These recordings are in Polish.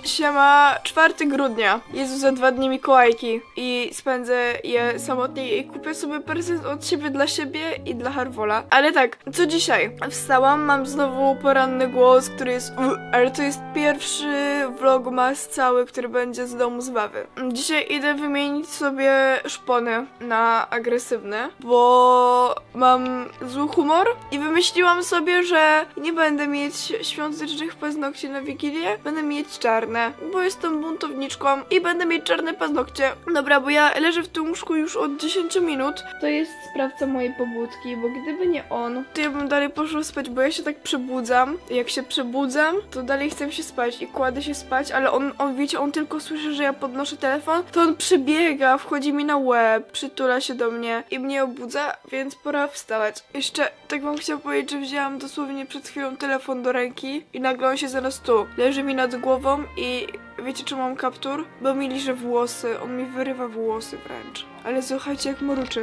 Siema, 4 grudnia. Jezu, za 2 dni Mikołajki. I spędzę je samotnie i kupię sobie prezent od siebie dla siebie i dla Harwola. Ale tak, co dzisiaj? Wstałam, mam znowu poranny głos, który jest ale to jest pierwszy vlogmas cały, który będzie z domu zabawy. Dzisiaj idę wymienić sobie szpony na agresywne, bo mam zły humor i wymyśliłam sobie, że nie będę mieć świątecznych paznokci na Wigilię, będę mieć czarne, bo jestem buntowniczką i będę mieć czarne paznokcie. Dobra, bo ja leżę w tym łóżku już od 10 minut. To jest sprawca mojej pobudki, bo gdyby nie on, to ja bym dalej poszła spać, bo ja się tak przebudzam. Jak się przebudzam, to dalej chcę się spać i kładę się spać, ale on wiecie, on tylko słyszy, że ja podnoszę telefon, to on przybiega, wchodzi mi na łeb, przytula się do mnie i mnie obudza, więc pora wstawać. Jeszcze tak wam chciałam powiedzieć, że wzięłam dosłownie przed chwilą telefon do ręki i nagle on się zaraz tu leży mi nad głową i wiecie, czemu mam kaptur? Bo mi liże włosy, on mi wyrywa włosy wręcz. Ale słuchajcie, jak mruczy.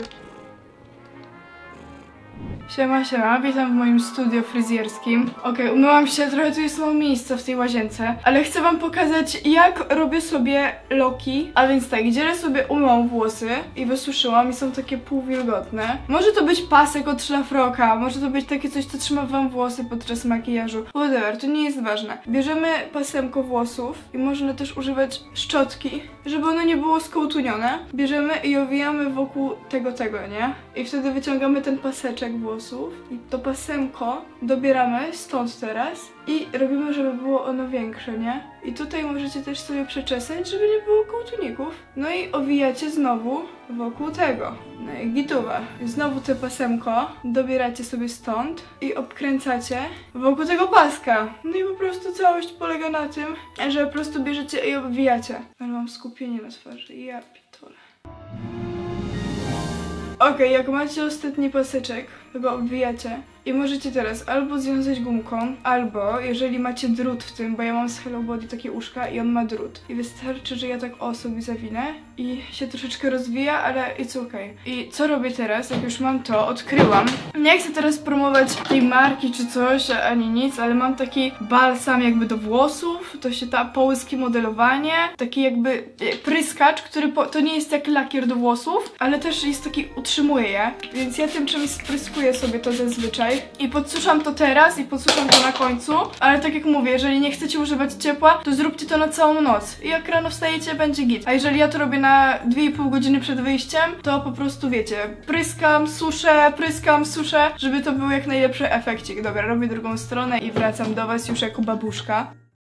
Siema, witam w moim studio fryzjerskim. Okej, umyłam się, trochę tu jest mało miejsca w tej łazience, ale chcę wam pokazać, jak robię sobie loki. A więc tak, dzielę sobie, umyłam włosy i wysuszyłam i są takie półwilgotne. Może to być pasek od szlafroka, może to być takie coś, co trzyma wam włosy podczas makijażu. Whatever, to nie jest ważne. Bierzemy pasemko włosów i można też używać szczotki, żeby ono nie było skołtunione. Bierzemy i owijamy wokół tego, nie? I wtedy wyciągamy ten paseczek włosów i to pasemko dobieramy stąd teraz i robimy, żeby było ono większe, nie? I tutaj możecie też sobie przeczesać, żeby nie było kołtuników. No i owijacie znowu wokół tego. No i gituwa. Znowu to pasemko dobieracie sobie stąd i obkręcacie wokół tego paska. No i po prostu całość polega na tym, że po prostu bierzecie i obwijacie. Ale mam skupienie na twarzy. Ja pitole. Okej, jak macie ostatni paseczek, to go obwijacie i możecie teraz albo związać gumką, albo jeżeli macie drut w tym, bo ja mam z Hello Body takie uszka i on ma drut. I wystarczy, że ja tak sobie zawinę i się troszeczkę rozwija, ale it's okay. I co robię teraz, jak już mam to, odkryłam. Nie chcę teraz promować tej marki czy coś, ani nic, ale mam taki balsam jakby do włosów, to się ta polskie modelowanie, taki jakby pryskacz, który to nie jest jak lakier do włosów, ale też jest taki, utrzymuje je, więc ja tym czymś spryskuję sobie to zazwyczaj i podsuszam to teraz i podsuszam to na końcu, ale tak jak mówię, jeżeli nie chcecie używać ciepła, to zróbcie to na całą noc i jak rano wstajecie, będzie git. A jeżeli ja to robię na 2,5 godziny przed wyjściem, to po prostu wiecie, pryskam, suszę, żeby to był jak najlepszy efekcik. Dobra, robię drugą stronę i wracam do was już jako babuszka.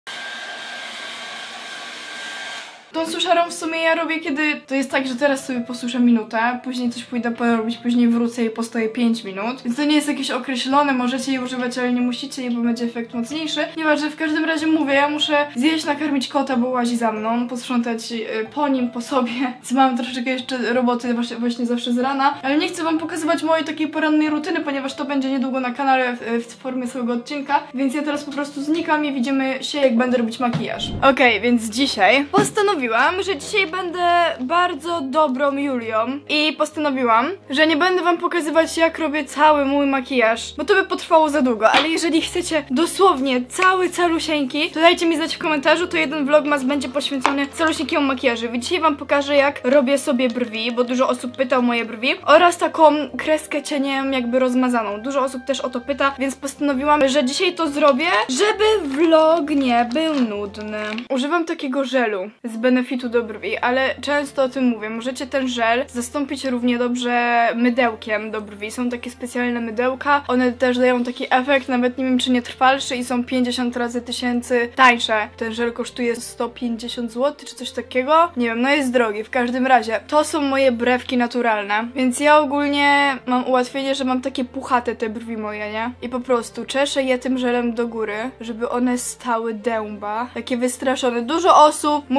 Tą suszarą w sumie ja robię, kiedy to jest tak, że teraz sobie posuszę minutę, później coś pójdę porobić, później wrócę i postoję 5 minut. Więc to nie jest jakieś określone, możecie je używać, ale nie musicie, bo będzie efekt mocniejszy. Nieważne, w każdym razie mówię, ja muszę zjeść, nakarmić kota, bo łazi za mną, posprzątać po nim, po sobie. Więc mam troszeczkę jeszcze roboty właśnie zawsze z rana, ale nie chcę wam pokazywać mojej takiej porannej rutyny, ponieważ to będzie niedługo na kanale w formie swojego odcinka, więc ja teraz po prostu znikam i widzimy się, jak będę robić makijaż. Okej, więc dzisiaj postanowiłam, że dzisiaj będę bardzo dobrą Julią i postanowiłam, że nie będę wam pokazywać, jak robię cały mój makijaż, bo to by potrwało za długo, ale jeżeli chcecie dosłownie calusieńki, to dajcie mi znać w komentarzu, to jeden vlogmas będzie poświęcony calusieńkiemu makijażowi. Dzisiaj wam pokażę, jak robię sobie brwi, bo dużo osób pyta o moje brwi, oraz taką kreskę cieniem jakby rozmazaną. Dużo osób też o to pyta, więc postanowiłam, że dzisiaj to zrobię, żeby vlog nie był nudny. Używam takiego żelu z Benefitu do brwi, ale często o tym mówię. Możecie ten żel zastąpić równie dobrze mydełkiem do brwi. Są takie specjalne mydełka, one też dają taki efekt, nawet nie wiem, czy nie trwalszy i są 50 razy tysięcy tańsze. Ten żel kosztuje 150 zł czy coś takiego. Nie wiem, no jest drogi. W każdym razie to są moje brewki naturalne, więc ja ogólnie mam ułatwienie, że mam takie puchate te brwi moje, nie? I po prostu czeszę je tym żelem do góry, żeby one stały dęba. Takie wystraszone. Dużo osób mówi, że te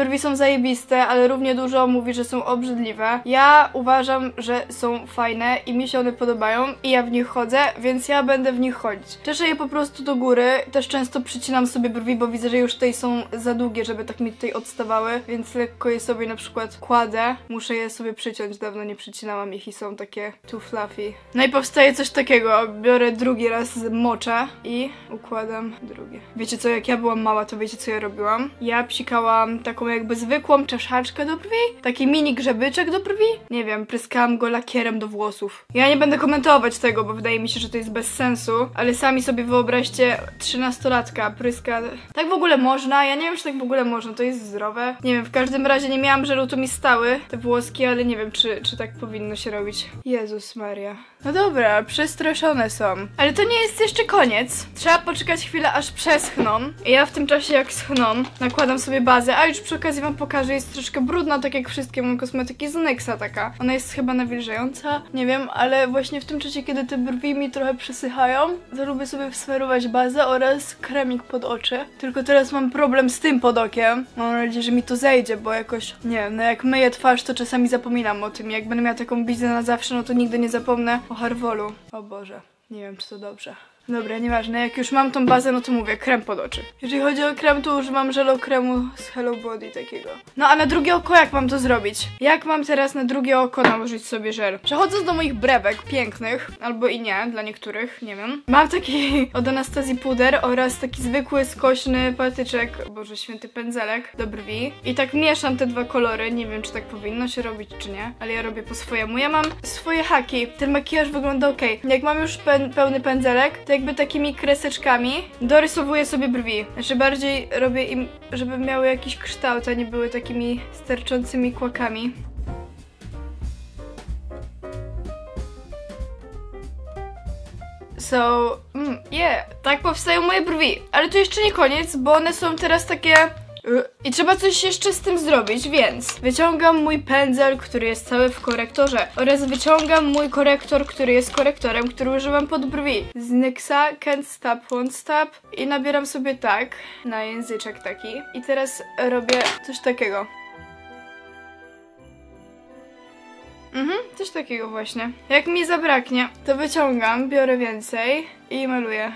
brwi są zajebiste, ale równie dużo mówi, że są obrzydliwe. Ja uważam, że są fajne i mi się one podobają i ja w nich chodzę, więc ja będę w nich chodzić. Czeszę je po prostu do góry, też często przycinam sobie brwi, bo widzę, że już tutaj są za długie, żeby tak mi tutaj odstawały, więc lekko je sobie na przykład kładę. Muszę je sobie przyciąć, dawno nie przycinałam ich i są takie too fluffy. No i powstaje coś takiego, biorę drugi raz moczę i układam drugie. Wiecie co, jak ja byłam mała, to wiecie co ja robiłam? Ja psikałam taką jakby zwykłą czeszaczkę do brwi, taki mini grzebyczek do brwi. Nie wiem, pryskałam go lakierem do włosów. Ja nie będę komentować tego, bo wydaje mi się, że to jest bez sensu, ale sami sobie wyobraźcie 13-latka pryska. Tak w ogóle można? Ja nie wiem, czy tak w ogóle można, to jest zdrowe. Nie wiem, w każdym razie nie miałam żelu, to mi stały te włoski, ale nie wiem, czy tak powinno się robić. Jezus Maria. No dobra, przestraszone są. Ale to nie jest jeszcze koniec. Trzeba poczekać chwilę, aż przeschną. I ja w tym czasie, jak schną, nakładam sobie bazę, a już przy okazji wam pokażę, jest troszkę brudna, tak jak wszystkie moje kosmetyki z NYXa taka. Ona jest chyba nawilżająca, nie wiem, ale właśnie w tym czasie, kiedy te brwi mi trochę przesychają, to lubię sobie wsmarować bazę oraz kremik pod oczy. Tylko teraz mam problem z tym pod okiem. Mam nadzieję, że mi to zejdzie, bo jakoś, nie wiem, no jak myję twarz, to czasami zapominam o tym. Jak będę miała taką bizę na zawsze, no to nigdy nie zapomnę o Harvolu. O Boże, nie wiem, czy to dobrze. Dobra, nieważne, jak już mam tą bazę, no to mówię, krem pod oczy. Jeżeli chodzi o krem, to używam żelokremu z Hello Body takiego. No a na drugie oko jak mam to zrobić? Jak mam teraz na drugie oko nałożyć sobie żel? Przechodząc do moich brewek pięknych, albo i nie, dla niektórych, nie wiem. Mam taki od Anastazji puder oraz taki zwykły, skośny patyczek, Boże święty, pędzelek do brwi. I tak mieszam te dwa kolory, nie wiem, czy tak powinno się robić, czy nie, ale ja robię po swojemu. Ja mam swoje haki, ten makijaż wygląda ok. Jak mam już pełny pędzelek, to jakby takimi kreseczkami dorysowuję sobie brwi. Znaczy bardziej robię im, żeby miały jakiś kształt, a nie były takimi sterczącymi kłakami. So, yeah, tak powstają moje brwi. Ale to jeszcze nie koniec, bo one są teraz takie... I trzeba coś jeszcze z tym zrobić, więc wyciągam mój pędzel, który jest cały w korektorze, oraz wyciągam mój korektor, który jest korektorem, który używam pod brwi. Z NYXa Can't Stop, Won't Stop i nabieram sobie tak, na języczek taki. I teraz robię coś takiego. Coś takiego właśnie. Jak mi zabraknie, to wyciągam, biorę więcej i maluję.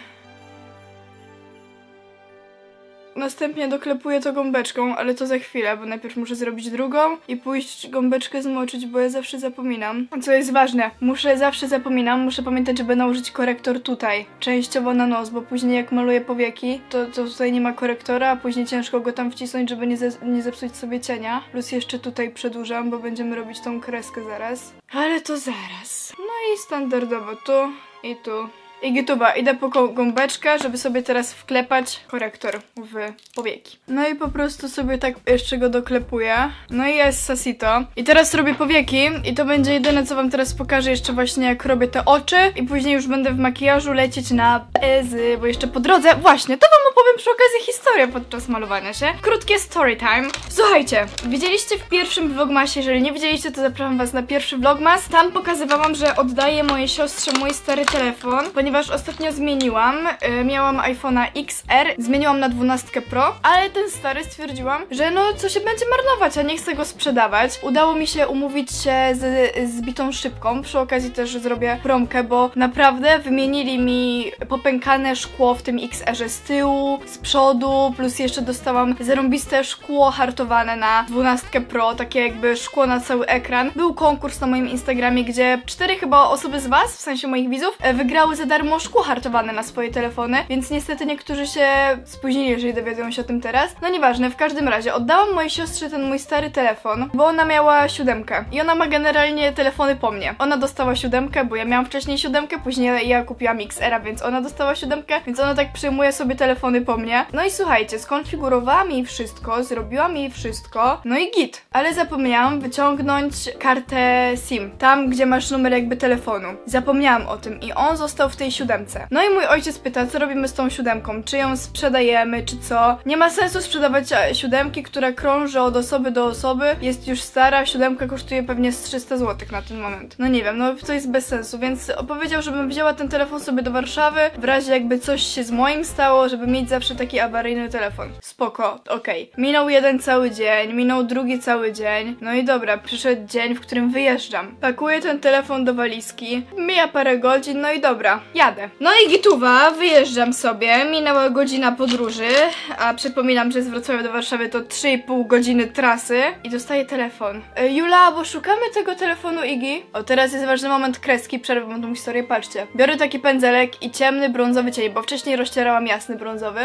Następnie doklepuję to gąbeczką, ale to za chwilę, bo najpierw muszę zrobić drugą i pójść gąbeczkę zmoczyć, bo ja zawsze zapominam. Co jest ważne, muszę pamiętać, żeby nałożyć korektor tutaj, częściowo na nos, bo później jak maluję powieki, to tutaj nie ma korektora, a później ciężko go tam wcisnąć, żeby nie zepsuć sobie cienia. Plus jeszcze tutaj przedłużam, bo będziemy robić tą kreskę zaraz. Ale to zaraz. No i standardowo tu i tu. I gituba, idę po gąbeczkę, żeby sobie teraz wklepać korektor w powieki. No i po prostu sobie tak jeszcze go doklepuję. No i jest sasito. I teraz robię powieki i to będzie jedyne, co wam teraz pokażę, jeszcze właśnie jak robię te oczy. I później już będę w makijażu lecieć na bezy, bo jeszcze po drodze, właśnie, to wam opowiem przy okazji historię podczas malowania się. Krótkie story time. Słuchajcie, widzieliście w pierwszym vlogmasie, jeżeli nie widzieliście, to zapraszam was na pierwszy vlogmas. Tam pokazywałam, że oddaję mojej siostrze mój stary telefon, ponieważ ostatnio zmieniłam, miałam iPhone'a XR, zmieniłam na 12 Pro, ale ten stary stwierdziłam, że no co się będzie marnować, a nie chcę go sprzedawać. Udało mi się umówić się z Bitą Szybką, przy okazji też zrobię promkę, bo naprawdę wymienili mi popękane szkło w tym XR-ze z tyłu, z przodu, plus jeszcze dostałam zarąbiste szkło hartowane na 12 Pro, takie jakby szkło na cały ekran. Był konkurs na moim Instagramie, gdzie 4 chyba osoby z was, w sensie moich widzów, wygrały za darmo szkło hartowane na swoje telefony, więc niestety niektórzy się spóźnili, jeżeli dowiadują się o tym teraz. No nieważne, w każdym razie oddałam mojej siostrze ten mój stary telefon, bo ona miała 7 i ona ma generalnie telefony po mnie. Ona dostała 7, bo ja miałam wcześniej 7, później ja kupiłam XR-a, więc ona dostała 7, więc ona tak przyjmuje sobie telefony po mnie. No i słuchajcie, skonfigurowałam jej wszystko, zrobiłam jej wszystko, no i git. Ale zapomniałam wyciągnąć kartę SIM, tam gdzie masz numer jakby telefonu. Zapomniałam o tym i on został w tej tej 7. No i mój ojciec pyta, co robimy z tą 7, czy ją sprzedajemy, czy co. Nie ma sensu sprzedawać 7, która krąży od osoby do osoby, jest już stara, 7 kosztuje pewnie z 300 zł na ten moment. No nie wiem, no to jest bez sensu, więc powiedział, żebym wzięła ten telefon sobie do Warszawy, w razie jakby coś się z moim stało, żeby mieć zawsze taki awaryjny telefon. Spoko, okej. Minął jeden cały dzień, minął drugi cały dzień, no i dobra, przyszedł dzień, w którym wyjeżdżam. Pakuję ten telefon do walizki, mija parę godzin, no i dobra, jadę. No i gituwa, wyjeżdżam sobie, minęła godzina podróży, a przypominam, że z Wrocławia do Warszawy to 3,5 godziny trasy i dostaję telefon. Jula, bo szukamy tego telefonu Iggy. O, teraz jest ważny moment kreski, przerwę tą historię, patrzcie. Biorę taki pędzelek i ciemny brązowy cień, bo wcześniej rozcierałam jasny brązowy.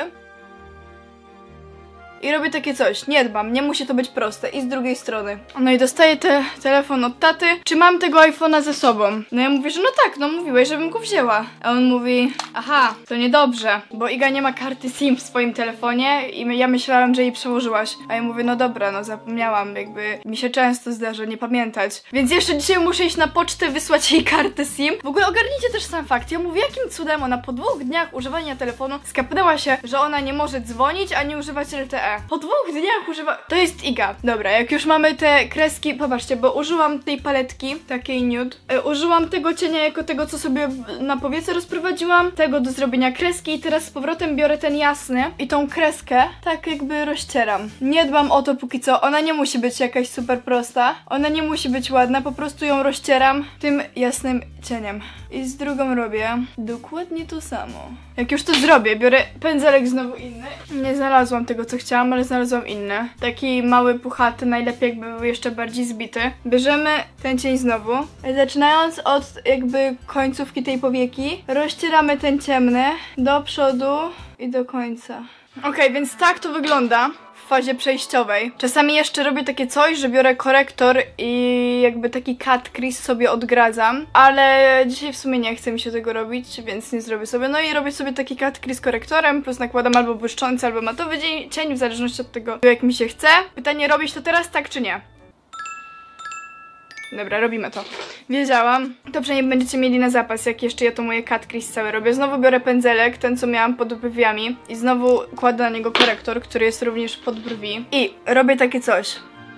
I robię takie coś, nie dbam, nie musi to być proste i z drugiej strony. No i dostaję telefon od taty, czy mam tego iPhone'a ze sobą? No ja mówię, że no tak, no mówiłeś, żebym go wzięła. A on mówi, aha, to niedobrze, bo Iga nie ma karty SIM w swoim telefonie i ja myślałam, że jej przełożyłaś. A ja mówię, no dobra, no zapomniałam, jakby mi się często zdarza nie pamiętać. Więc jeszcze dzisiaj muszę iść na pocztę, wysłać jej kartę SIM. W ogóle ogarnijcie też sam fakt, ja mówię, jakim cudem ona po 2 dniach używania telefonu skapnęła się, że ona nie może dzwonić, ani używać LTE. Po 2 dniach używa... To jest Iga. Dobra, jak już mamy te kreski, popatrzcie, bo użyłam tej paletki, takiej nude. Użyłam tego cienia jako tego, co sobie na powiece rozprowadziłam, tego do zrobienia kreski i teraz z powrotem biorę ten jasny i tą kreskę tak jakby rozcieram. Nie dbam o to póki co, ona nie musi być jakaś super prosta, ona nie musi być ładna, po prostu ją rozcieram tym jasnym cieniem. I z drugą robię dokładnie to samo. Jak już to zrobię, biorę pędzelek znowu inny. Nie znalazłam tego, co chciałam, ale znalazłam inny. Taki mały, puchaty, najlepiej jakby był jeszcze bardziej zbity. Bierzemy ten cień znowu. Zaczynając od jakby końcówki tej powieki, rozcieramy ten ciemny do przodu i do końca. Okej, więc tak to wygląda w fazie przejściowej. Czasami jeszcze robię takie coś, że biorę korektor i jakby taki cut crease sobie odgradzam, ale dzisiaj w sumie nie chce mi się tego robić, więc nie zrobię sobie. No i robię sobie taki cut crease korektorem, plus nakładam albo błyszczący, albo matowy cień, w zależności od tego, jak mi się chce. Pytanie, robić to teraz, tak czy nie? Dobra, robimy to. Wiedziałam. To przynajmniej będziecie mieli na zapas, jak jeszcze ja to moje cut crease całe robię. Znowu biorę pędzelek, ten co miałam pod brwiami i znowu kładę na niego korektor, który jest również pod brwi. I robię takie coś.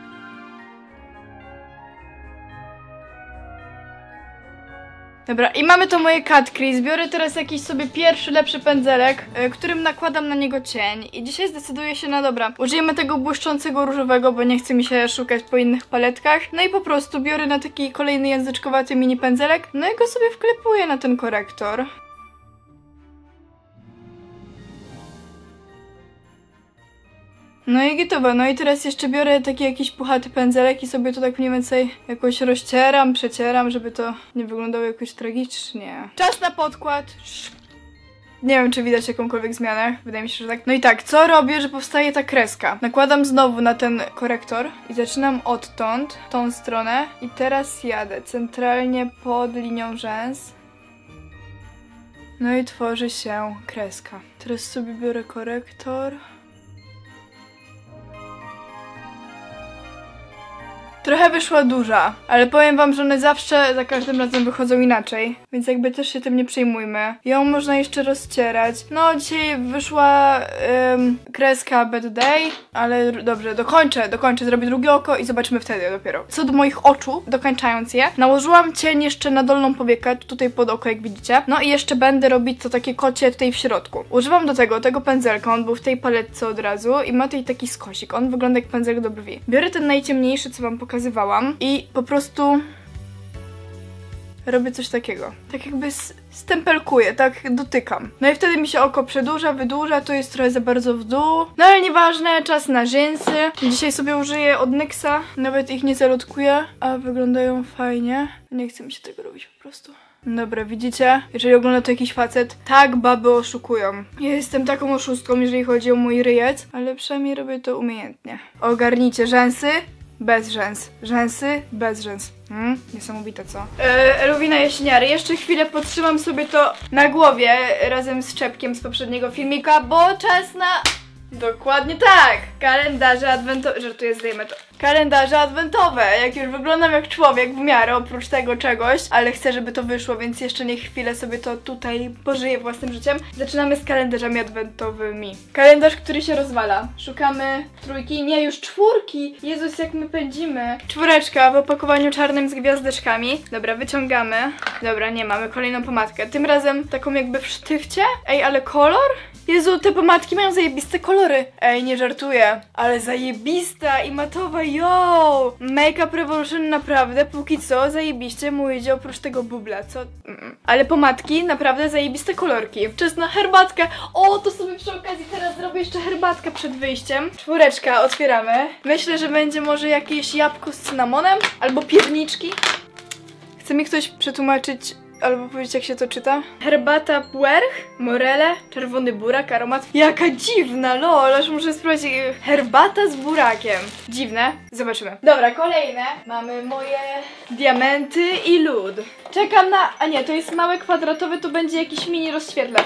Dobra, i mamy to moje cut crease. Biorę teraz jakiś sobie pierwszy, lepszy pędzelek, którym nakładam na niego cień. I dzisiaj zdecyduję się na dobra. Użyjemy tego błyszczącego różowego, bo nie chce mi się szukać po innych paletkach. No i po prostu biorę na taki kolejny języczkowaty mini pędzelek. No i go sobie wklepuję na ten korektor. No i gitowa, no i teraz jeszcze biorę taki jakiś puchaty pędzelek i sobie to tak mniej więcej jakoś rozcieram, przecieram, żeby to nie wyglądało jakoś tragicznie. Czas na podkład. Nie wiem, czy widać jakąkolwiek zmianę, wydaje mi się, że tak. No i tak, co robię, że powstaje ta kreska? Nakładam znowu na ten korektor i zaczynam odtąd, w tą stronę i teraz jadę centralnie pod linią rzęs. No i tworzy się kreska. Teraz sobie biorę korektor. Trochę wyszła duża, ale powiem wam, że one zawsze za każdym razem wychodzą inaczej, więc jakby też się tym nie przejmujmy. Ją można jeszcze rozcierać. No dzisiaj wyszła kreska Bad Day, ale dobrze, dokończę, zrobię drugie oko i zobaczymy wtedy dopiero. Co do moich oczu, dokończając je, nałożyłam cień jeszcze na dolną powiekę, tutaj pod oko jak widzicie. No i jeszcze będę robić to takie kocie tutaj w środku. Używam do tego pędzelka, on był w tej paletce od razu i ma tutaj taki skosik, on wygląda jak pędzelek do brwi. Biorę ten najciemniejszy, co wam pokazywałam i po prostu robię coś takiego. Tak jakby stempelkuję, tak dotykam. No i wtedy mi się oko przedłuża, wydłuża, to jest trochę za bardzo w dół. No ale nieważne, czas na rzęsy. Dzisiaj sobie użyję od NYXa, nawet ich nie zalotkuję, a wyglądają fajnie. Nie chce mi się tego robić po prostu. Dobra, widzicie? Jeżeli ogląda to jakiś facet, tak baby oszukują. Ja jestem taką oszustką, jeżeli chodzi o mój ryjec, ale przynajmniej robię to umiejętnie. Ogarnijcie rzęsy. Bez rzęs. Rzęsy bez rzęs. Niesamowite, co? Eluwina Jaśniary. Jeszcze chwilę podtrzymam sobie to na głowie razem z czepkiem z poprzedniego filmika, bo czas na Dokładnie tak! Kalendarze adwentowe. Żartuję, zdejmę to. Kalendarze adwentowe. Jak już wyglądam jak człowiek w miarę, oprócz tego czegoś, ale chcę, żeby to wyszło, więc jeszcze niech chwilę sobie to tutaj pożyję własnym życiem. Zaczynamy z kalendarzami adwentowymi. Kalendarz, który się rozwala. Szukamy trójki, nie, już czwórki. Jezus, jak my pędzimy. Czwóreczka w opakowaniu czarnym z gwiazdeczkami. Dobra, wyciągamy. Dobra, nie, mamy kolejną pomadkę. Tym razem taką jakby w sztywcie. Ej, ale kolor? Jezu, te pomadki mają zajebiste kolory. Ej, nie żartuję. Ale zajebista i matowa, yo! Make-up Revolution naprawdę, póki co, zajebiście mu idzie oprócz tego bubla, co? Ale pomadki, naprawdę zajebiste kolorki. Czas na herbatkę. O, to sobie przy okazji teraz zrobię jeszcze herbatkę przed wyjściem. Czwóreczka, otwieramy. Myślę, że będzie może jakieś jabłko z cynamonem, albo pierniczki. Chce mi ktoś przetłumaczyć albo powiedzieć, jak się to czyta? Herbata puerch, morele, czerwony burak, aromat. Jaka dziwna, lol, aż muszę spróbować. Herbata z burakiem. Dziwne. Zobaczymy. Dobra, kolejne. Mamy moje diamenty i lód. Czekam na... A nie, to jest małe kwadratowe, to będzie jakiś mini rozświetlacz.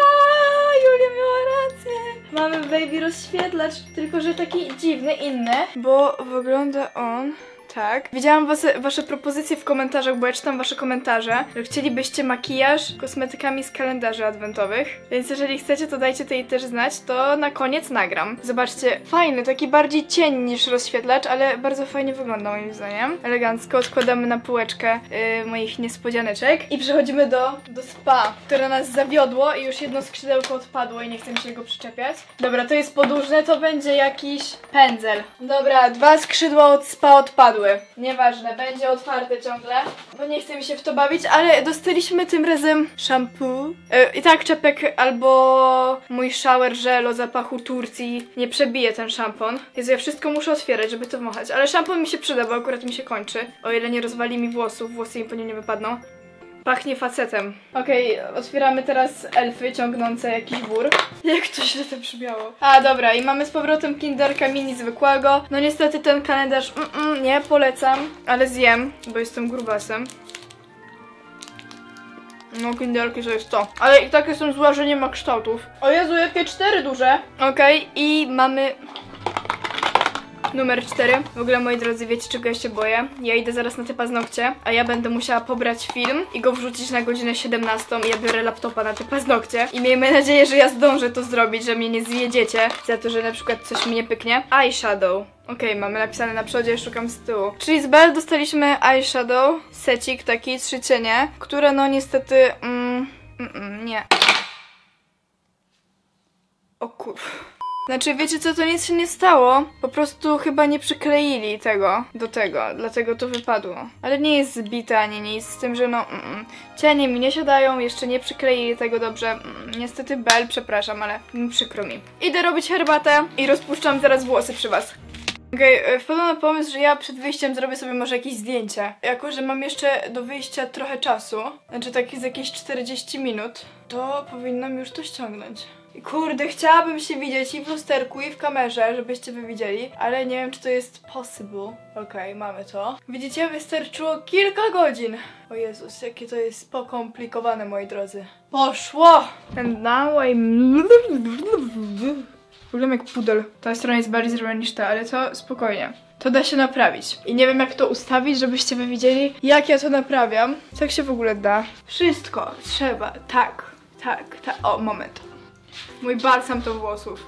Julia miała rację. Mamy baby rozświetlacz, tylko że taki dziwny, inny, bo wygląda on... Tak. Widziałam wasze propozycje w komentarzach, bo ja czytam wasze komentarze, że chcielibyście makijaż kosmetykami z kalendarzy adwentowych. Więc jeżeli chcecie, to dajcie tej też znać, to na koniec nagram. Zobaczcie, fajny, taki bardziej cień niż rozświetlacz, ale bardzo fajnie wygląda moim zdaniem. Elegancko odkładamy na półeczkę moich niespodzianeczek i przechodzimy do spa, które nas zawiodło i już jedno skrzydełko odpadło i nie chcę mi się go przyczepiać. Dobra, to jest podłużne, to będzie jakiś pędzel. Dobra, 2 skrzydła od spa odpadły. Nieważne, będzie otwarte ciągle, bo nie chcę mi się w to bawić, ale dostaliśmy tym razem shampoo. I tak czepek albo mój shower gel o zapachu Turcji nie przebije ten szampon. Jezu, ja wszystko muszę otwierać, żeby to wąchać, ale szampon mi się przyda, bo akurat mi się kończy. O ile nie rozwali mi włosów, włosy mi po nim nie wypadną. Pachnie facetem. Okej, otwieramy teraz elfy ciągnące jakiś wór. Jak to źle to brzmiało. A, dobra, i mamy z powrotem Kinderka mini zwykłego. No niestety ten kalendarz nie polecam, ale zjem, bo jestem grubasem. No, Kinderki to jest to. Ale i tak jestem zła, że nie ma kształtów. O Jezu, jakie 4 duże. Okej, i mamy... Numer 4. W ogóle, moi drodzy, wiecie, czego ja się boję? Ja idę zaraz na te paznokcie, a ja będę musiała pobrać film i go wrzucić na godzinę 17 i ja biorę laptopa na te paznokcie. I miejmy nadzieję, że ja zdążę to zrobić, że mnie nie zjedziecie za to, że na przykład coś mi nie pyknie. Eyeshadow. Okej, mamy napisane na przodzie, szukam z tyłu. Czyli z Belle dostaliśmy eyeshadow, secik taki, 3 cienie, które no niestety... nie. O kur... Znaczy, wiecie co, to nic się nie stało, po prostu chyba nie przykleili tego do tego, dlatego to wypadło. Ale nie jest zbite ani nic, z tym, że no, cienie mi nie siadają, jeszcze nie przykleili tego dobrze. Niestety Belle, przepraszam, ale przykro mi. Idę robić herbatę i rozpuszczam zaraz włosy przy was. Okej, wpadłam na pomysł, że ja przed wyjściem zrobię sobie może jakieś zdjęcie. Jako że mam jeszcze do wyjścia trochę czasu, znaczy tak z jakieś 40 minut, to powinnam już to ściągnąć. Kurde, chciałabym się widzieć i w lusterku, i w kamerze, żebyście wy widzieli, ale nie wiem, czy to jest possible. Okej, mamy to. Widzicie, wystarczyło kilka godzin. O Jezus, jakie to jest pokomplikowane, moi drodzy. Poszło! And now I'm... Wyglądam jak pudel. Ta strona jest bardziej zrobiona niż ta, ale to spokojnie. To da się naprawić. I nie wiem, jak to ustawić, żebyście wy widzieli, jak ja to naprawiam. Tak się w ogóle da. Wszystko trzeba. Tak. O, moment. Mój balsam do włosów.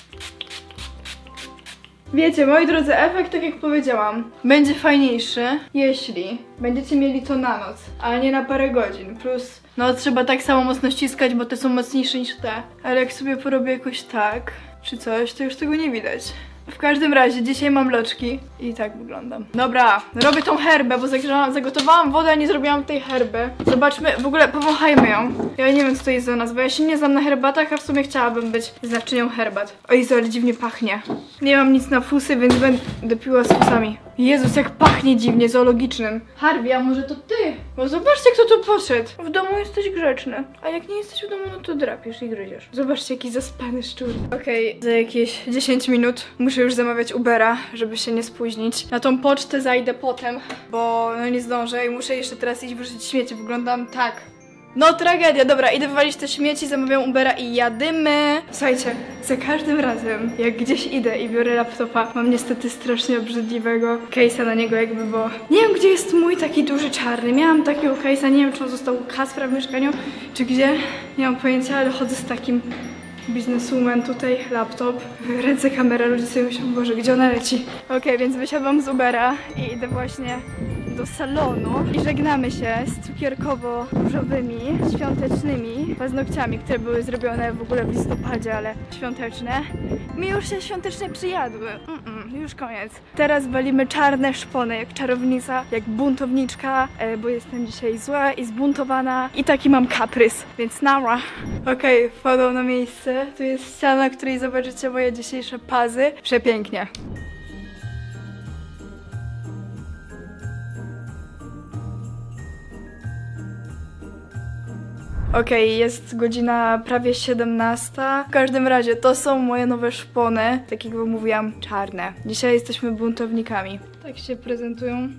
Wiecie, moi drodzy, efekt, tak jak powiedziałam, będzie fajniejszy, jeśli będziecie mieli to na noc, a nie na parę godzin. Plus, no trzeba tak samo mocno ściskać, bo te są mocniejsze niż te. Ale jak sobie porobię jakoś tak, czy coś, to już tego nie widać. W każdym razie, dzisiaj mam loczki i tak wyglądam. Dobra, robię tą herbę, bo zagotowałam wodę, a nie zrobiłam tej herby. Zobaczmy, w ogóle powąchajmy ją. Ja nie wiem, co to jest za nazwa, ja się nie znam na herbatach, a w sumie chciałabym być znawczynią herbat. O Jezu, ale dziwnie pachnie. Nie mam nic na fusy, więc będę piła z fusami. Jezus, jak pachnie dziwnie, zoologicznym. Harvey, a może to ty? Bo zobaczcie, kto tu poszedł. W domu jesteś grzeczny, a jak nie jesteś w domu, no to drapiesz i gryziesz. Zobaczcie, jaki zaspany szczur. Okej, za jakieś 10 minut muszę już zamawiać Ubera, żeby się nie spóźnić. Na tą pocztę zajdę potem, bo no nie zdążę i muszę jeszcze teraz iść wyrzucić śmieci. Wyglądam tak. No tragedia, dobra, idę wywalić te śmieci, zamawiam Ubera i jadymy. Słuchajcie, za każdym razem, jak gdzieś idę i biorę laptopa, mam niestety strasznie obrzydliwego case'a na niego jakby, bo nie wiem, gdzie jest mój taki duży czarny. Miałam takiego case'a, nie wiem, czy on został u Kacpra w mieszkaniu, czy gdzie, nie mam pojęcia, ale chodzę z takim bizneswoman tutaj, laptop, w ręce kamera, ludzie sobie myślą, Boże, gdzie ona leci? Okej, więc wysiadłam z Ubera i idę właśnie do salonu i żegnamy się z cukierkowo-różowymi, świątecznymi paznokciami, które były zrobione w ogóle w listopadzie, ale świąteczne. Mi już się świątecznie przyjadły. Już koniec. Teraz walimy czarne szpony, jak czarownica, jak buntowniczka, bo jestem dzisiaj zła i zbuntowana i taki mam kaprys, więc nara. Okej, wpadłam na miejsce. Tu jest ściana, na której zobaczycie moje dzisiejsze pazy. Przepięknie. Okej, jest godzina prawie 17. W każdym razie to są moje nowe szpony, tak jak wam mówiłam, czarne. Dzisiaj jesteśmy buntownikami. Tak się prezentują.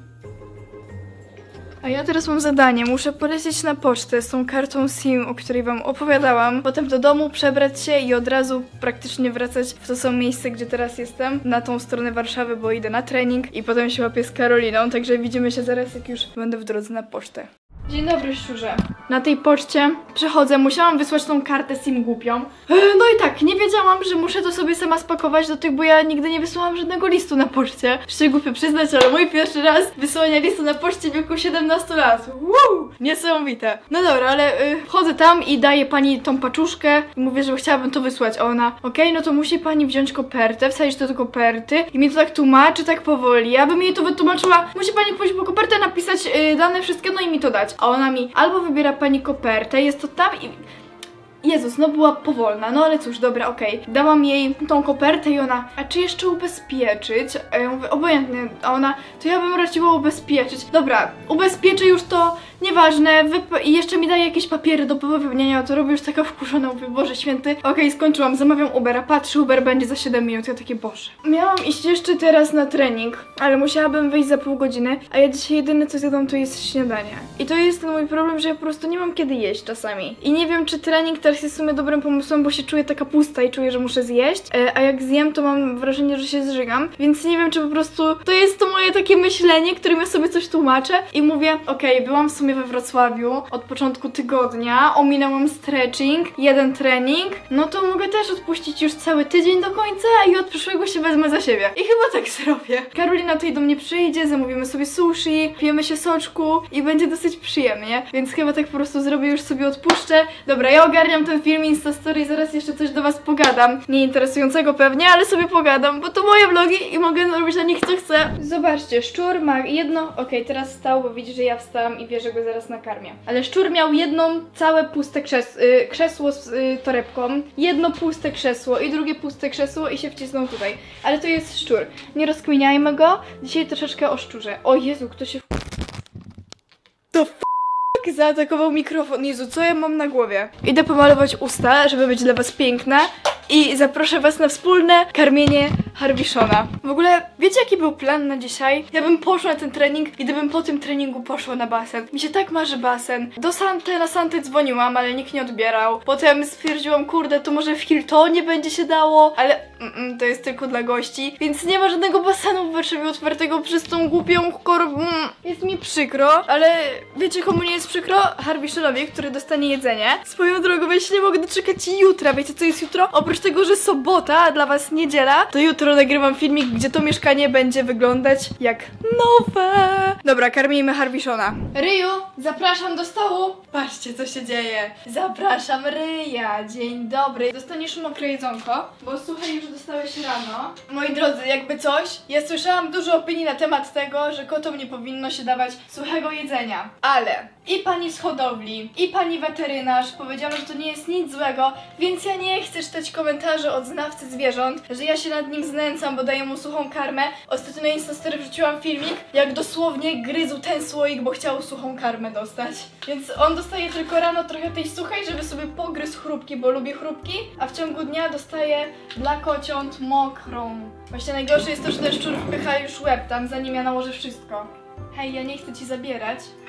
A ja teraz mam zadanie, muszę polecieć na pocztę z tą kartą SIM, o której wam opowiadałam. Potem do domu przebrać się i od razu praktycznie wracać w to samo miejsce, gdzie teraz jestem. Na tą stronę Warszawy, bo idę na trening i potem się łapię z Karoliną. Także widzimy się zaraz, jak już będę w drodze na pocztę. Dzień dobry, szczurze. Na tej poczcie przechodzę, musiałam wysłać tą kartę SIM głupią. No i tak, nie wiedziałam, że muszę to sobie sama spakować do tych, bo ja nigdy nie wysłałam żadnego listu na poczcie. Jeszcze głupio przyznać, ale mój pierwszy raz wysłania listu na poczcie w wieku 17 lat. Niesamowite. No dobra, ale wchodzę tam i daję pani tą paczuszkę i mówię, że chciałabym to wysłać. A ona, okej, no to musi pani wziąć kopertę, wsadzić to do koperty i mi to tak tłumaczy, tak powoli. Ja bym jej to wytłumaczyła, musi pani pójść po kopertę, napisać dane wszystkie, no i mi to dać. A ona mi albo wybiera pani kopertę, jest to tam i... Jezus, no była powolna, no ale cóż, dobra, okej. Dałam jej tą kopertę i ona, a czy jeszcze ubezpieczyć? A ja mówię, obojętnie, a ona, to ja bym radziła ubezpieczyć. Dobra, ubezpieczę już to, nieważne, i jeszcze mi daje jakieś papiery do wypełnienia, to robię już taka wkurzona, mówię, Boże święty. Okej, skończyłam, zamawiam Ubera, patrzę, Uber będzie za 7 minut, ja takie, Boże. Miałam iść jeszcze teraz na trening, ale musiałabym wyjść za pół godziny, a ja dzisiaj jedyne co zjadłam to jest śniadanie. I to jest ten mój problem, że ja po prostu nie mam kiedy jeść czasami. I nie wiem, czy trening teraz jest w sumie dobrym pomysłem, bo się czuję taka pusta i czuję, że muszę zjeść, a jak zjem, to mam wrażenie, że się zżygam, więc nie wiem, czy po prostu to jest to moje takie myślenie, którym ja sobie coś tłumaczę i mówię, okej, byłam w sumie we Wrocławiu od początku tygodnia, ominęłam stretching, jeden trening, no to mogę też odpuścić już cały tydzień do końca i od przyszłego się wezmę za siebie. I chyba tak zrobię. Karolina tutaj do mnie przyjdzie, zamówimy sobie sushi, pijemy się soczku i będzie dosyć przyjemnie, więc chyba tak po prostu zrobię, już sobie odpuszczę. Dobra, ja ogarniam ten film Instastory i zaraz jeszcze coś do was pogadam. Nie interesującego pewnie, ale sobie pogadam, bo to moje vlogi i mogę robić na nich co chcę. Zobaczcie, szczur ma jedno... Okej, teraz wstał, bo widzi, że ja wstałam i wie, że go zaraz nakarmię. Ale szczur miał jedną całe puste krzesło z torebką, jedno puste krzesło i drugie puste krzesło i się wcisnął tutaj. Ale to jest szczur. Nie rozkminiajmy go. Dzisiaj troszeczkę o szczurze. O Jezu, kto się... To zaatakował mikrofon. Jezu, co ja mam na głowie? Idę pomalować usta, żeby być dla was piękna i zaproszę was na wspólne karmienie Harwiszona. W ogóle, wiecie jaki był plan na dzisiaj? Ja bym poszła na ten trening, gdybym po tym treningu poszła na basen. Mi się tak marzy basen. Na Santę dzwoniłam, ale nikt nie odbierał. Potem stwierdziłam, kurde, to może w Hiltonie będzie się dało, ale to jest tylko dla gości, więc nie ma żadnego basenu w Warszawie otwartego przez tą głupią Jest mi przykro, ale wiecie komu nie jest przykro? Harwiszonowi, który dostanie jedzenie. Swoją drogą, ja się nie mogę doczekać jutra. Wiecie co jest jutro? Oprócz tego, że sobota, a dla was niedziela, to jutro nagrywam filmik, gdzie to mieszkanie będzie wyglądać jak nowe. Dobra, karmijmy Harwiszona. Ryju, zapraszam do stołu. Patrzcie, co się dzieje. Zapraszam Ryja. Dzień dobry. Dostaniesz mokre jedzonko, bo słuchaj, już dostałeś rano. Moi drodzy, jakby coś, ja słyszałam dużo opinii na temat tego, że kotom nie powinno się dawać suchego jedzenia. Ale i pani z hodowli, i pani weterynarz powiedziała, że to nie jest nic złego, więc ja nie chcę czytać komentarzy od znawcy zwierząt, że ja się nad nim znęcam, bo daję mu suchą karmę. Ostatnio na Instastory wrzuciłam filmik, jak dosłownie gryzł ten słoik, bo chciał suchą karmę dostać. Więc on dostaje tylko rano trochę tej suchej, żeby sobie pogryzł chrupki, bo lubi chrupki, a w ciągu dnia dostaje dla kociąt mokrą. Właśnie najgorsze jest to, że ten szczur wpycha już łeb tam, zanim ja nałożę wszystko. Hej, ja nie chcę ci zabierać.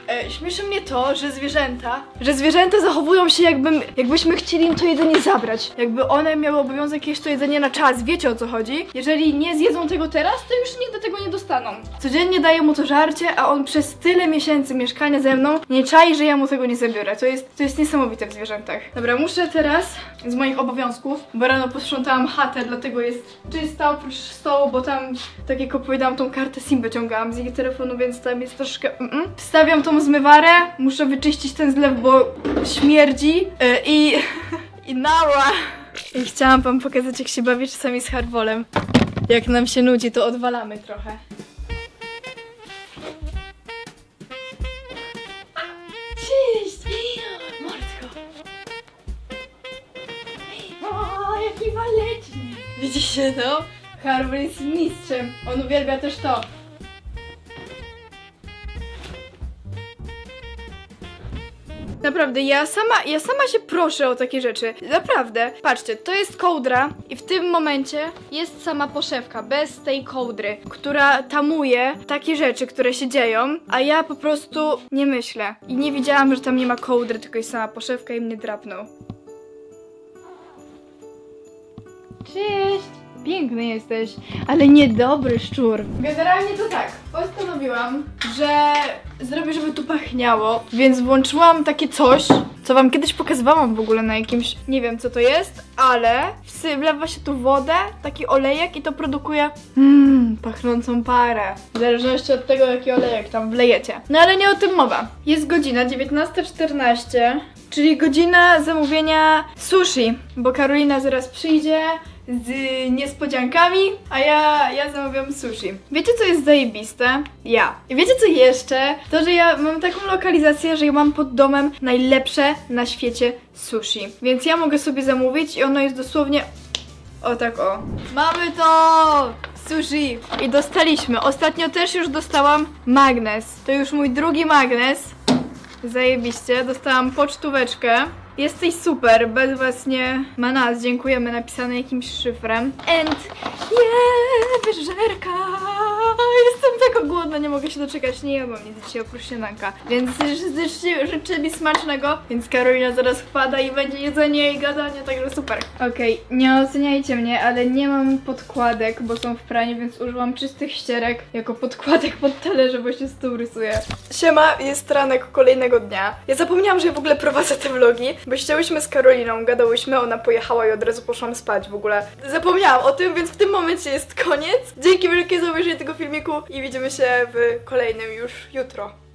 Śmieszy mnie to, że zwierzęta zachowują się jakbyśmy chcieli im to jedzenie zabrać. Jakby one miały obowiązek jeść to jedzenie na czas, wiecie o co chodzi? Jeżeli nie zjedzą tego teraz, to już nigdy tego nie dostaną. Codziennie daję mu to żarcie, a on przez tyle miesięcy mieszkania ze mną nie czai, że ja mu tego nie zabiorę. To jest niesamowite w zwierzętach. Dobra, muszę teraz z moich obowiązków, bo rano posprzątałam chatę, dlatego jest czysta oprócz stołu, bo tam, tak jak opowiadałam, tą kartę SIM wyciągałam z jej telefonu, więc tam jest troszkę... Wstawiam tą zmywarę, muszę wyczyścić ten zlew, bo śmierdzi i nała. I chciałam wam pokazać, jak się bawię czasami z Harwolem. Jak nam się nudzi, to odwalamy trochę. Cześć! Mordko! O, jaki waleczny! Widzicie to? Harwol jest mistrzem. On uwielbia też to. Naprawdę, ja sama się proszę o takie rzeczy. Naprawdę. Patrzcie, to jest kołdra i w tym momencie jest sama poszewka, bez tej kołdry, która tamuje takie rzeczy, które się dzieją, a ja po prostu nie myślę. I nie widziałam, że tam nie ma kołdry, tylko jest sama poszewka i mnie drapnął. Cześć! Piękny jesteś, ale niedobry szczur. Generalnie to tak, postanowiłam, że zrobię, żeby tu pachniało, więc włączyłam takie coś, co wam kiedyś pokazywałam w ogóle na jakimś, nie wiem co to jest, ale wlewa się tu wodę, taki olejek i to produkuje pachnącą parę. W zależności od tego, jaki olejek tam wlejecie. No ale nie o tym mowa. Jest godzina 19:14, czyli godzina zamówienia sushi, bo Karolina zaraz przyjdzie z niespodziankami, a ja zamawiam sushi. Wiecie co jest zajebiste? Ja. I wiecie co jeszcze? To, że ja mam taką lokalizację, że ja mam pod domem najlepsze na świecie sushi. Więc ja mogę sobie zamówić i ono jest dosłownie... O tak o. Mamy to! Sushi! I dostaliśmy. Ostatnio też już dostałam magnes. To już mój drugi magnes. Zajebiście. Dostałam pocztóweczkę. Jesteś super, bez was nie ma nas, dziękujemy, napisane jakimś szyfrem. And wyżerka! Jestem taka głodna, nie mogę się doczekać, nie jadłam nic dzisiaj oprócz śniadanka. Więc życzę mi smacznego, więc Karolina zaraz wpada i będzie jedzenie i gadanie, także super. Okej, nie oceniajcie mnie, ale nie mam podkładek, bo są w praniu, więc użyłam czystych ścierek jako podkładek pod talerze, bo się stół rysuje. Siema, jest ranek kolejnego dnia. Ja zapomniałam, że ja w ogóle prowadzę te vlogi, bo siedziałyśmy z Karoliną, gadałyśmy, ona pojechała i od razu poszłam spać w ogóle. Zapomniałam o tym, więc w tym momencie jest koniec. Dzięki wielkie za obejrzenie tego filmiku i widzimy się w kolejnym już jutro.